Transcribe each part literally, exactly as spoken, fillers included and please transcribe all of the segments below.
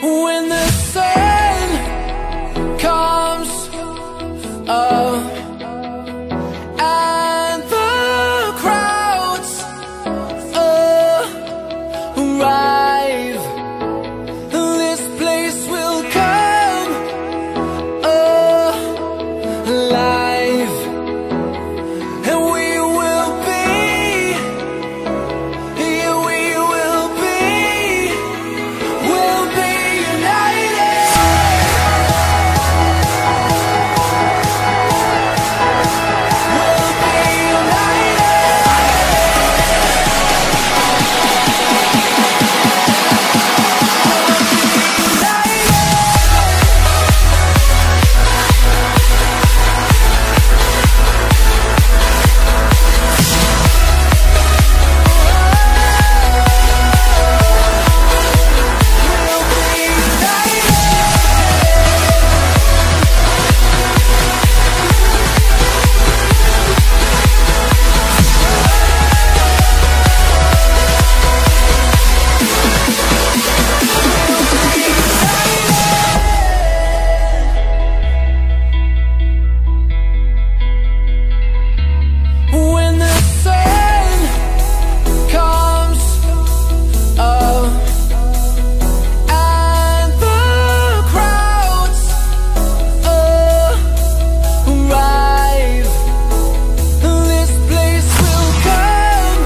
When the sun comes up and the crowds arrive, this place will come alive, and we will be, yeah, we will be, we'll be united. We'll be When the sun comes up and the crowds arrive, this place will come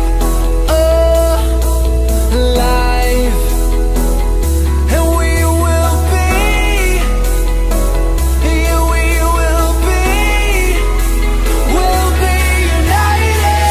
alive, and we will be, yeah, we will be, we'll be united.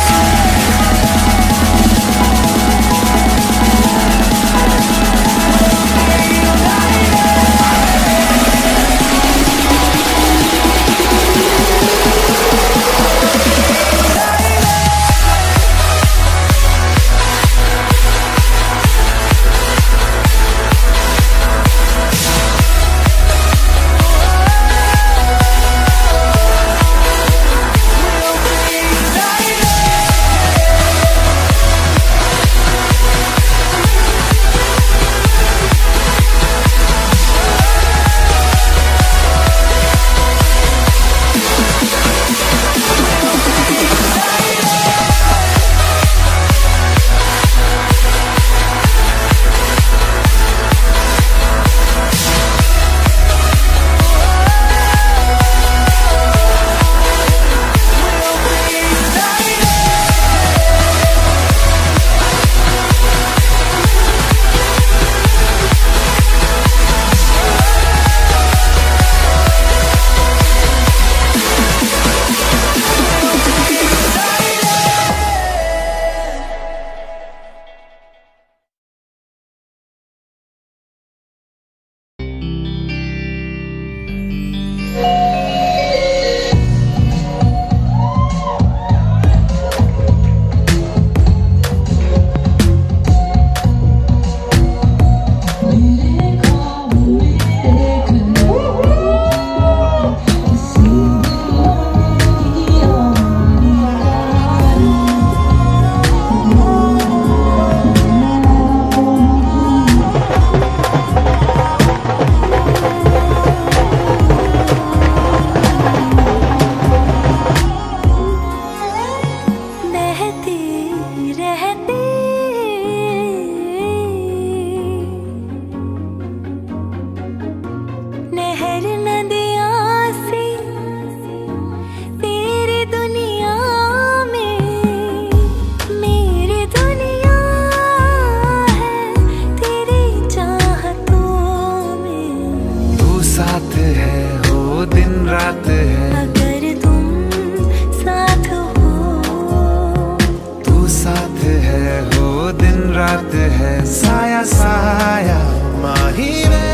रात है साया साया माही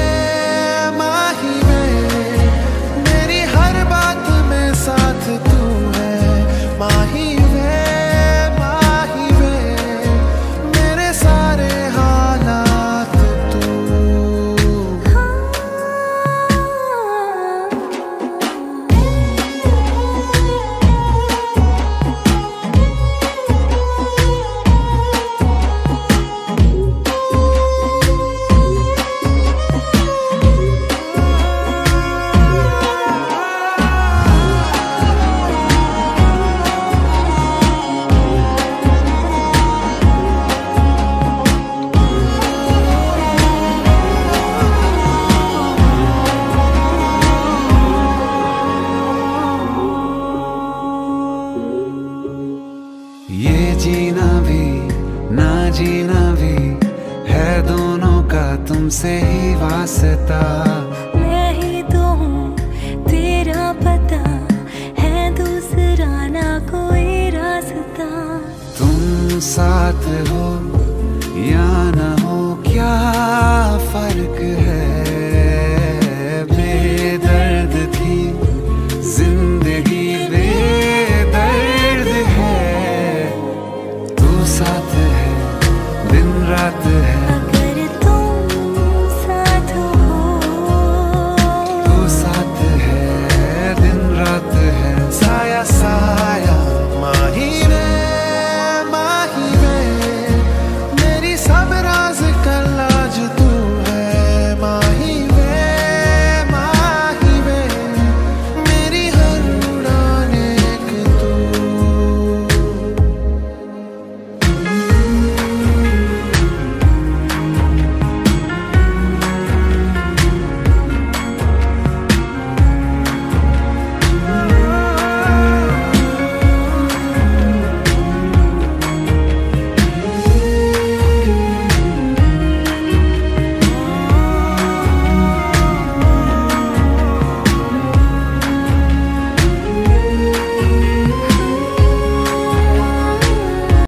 वे माही वे मेरी हर बात में साथ तू है माही वे माही वे मेरे सारे हालात तू। जीना भी ना जीना भी है दोनों का तुमसे ही वास्ता। मैं ही तो हूँ तेरा पता, है दूसरा ना कोई रास्ता। तुम साथ हो